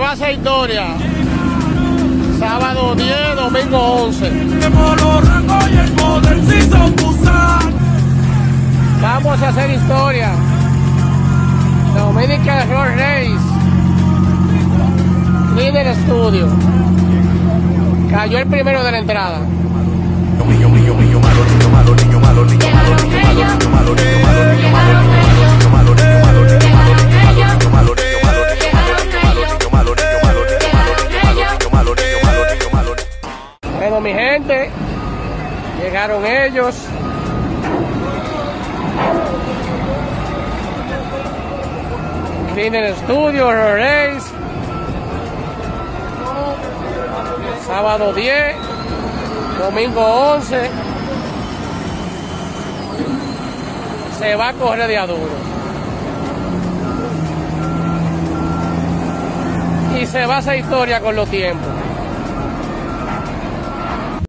va a hacer historia. Sábado 10, domingo 11. Vamos a hacer historia. Dominican Road Race. Líder Studio. Cayó el primero de la entrada. Bueno, mi gente, llegaron ellos. Líder Studio Road Race. Sábado 10, domingo 11, se va a correr de a duro. Y se va a hacer historia con los tiempos.